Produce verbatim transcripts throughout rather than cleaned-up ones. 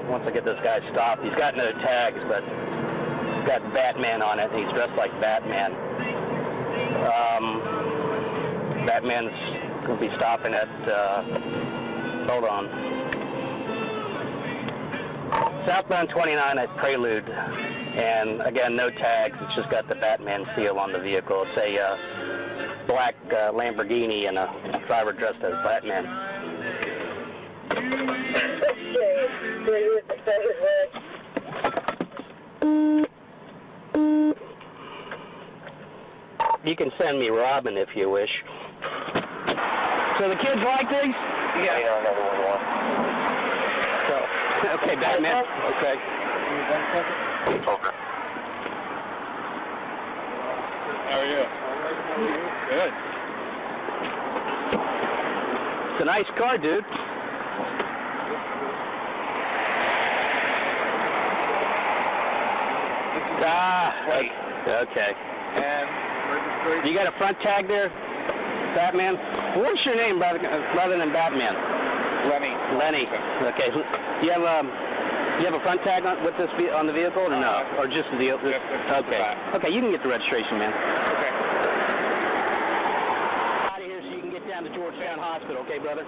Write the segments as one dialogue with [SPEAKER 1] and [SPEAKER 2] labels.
[SPEAKER 1] once I get this guy stopped. He's got no tags, but he's got Batman on it, and he's dressed like Batman. Um, Batman's going to be stopping at, uh, hold on, southbound twenty-nine at Prelude. And again, no tags. It's just got the Batman seal on the vehicle. It's a uh, black uh, Lamborghini and a driver dressed as Batman. You can send me Robin if you wish. So the kids like these? Yeah. You know, another one won. So, okay, Batman. Okay. Okay.
[SPEAKER 2] How are you? Good.
[SPEAKER 1] It's a nice car, dude. Ah, okay.
[SPEAKER 2] And registration.
[SPEAKER 1] You got a front tag there, Batman? What's your name, brother, rather than Batman?
[SPEAKER 2] Lenny.
[SPEAKER 1] Lenny. Okay. You have um, you have a front tag on with this on the vehicle, or no, uh, or just the vehicle?
[SPEAKER 2] Just, just
[SPEAKER 1] okay. Okay, you can get the registration, man.
[SPEAKER 2] Okay.
[SPEAKER 1] Out of here, so you can get down to Georgetown Hospital, okay, brother?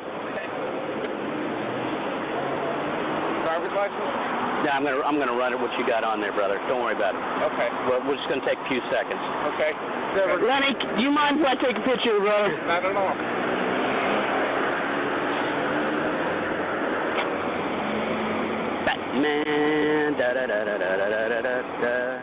[SPEAKER 2] Driver's license?
[SPEAKER 1] Yeah, I'm gonna I'm gonna run it. What you got on there, brother? Don't worry about it.
[SPEAKER 2] Okay.
[SPEAKER 1] Well, we're just gonna take a few seconds.
[SPEAKER 2] Okay.
[SPEAKER 1] Lenny, do you mind if I take a picture, brother?
[SPEAKER 2] Not at all.
[SPEAKER 1] Batman, da da da da da da da da da.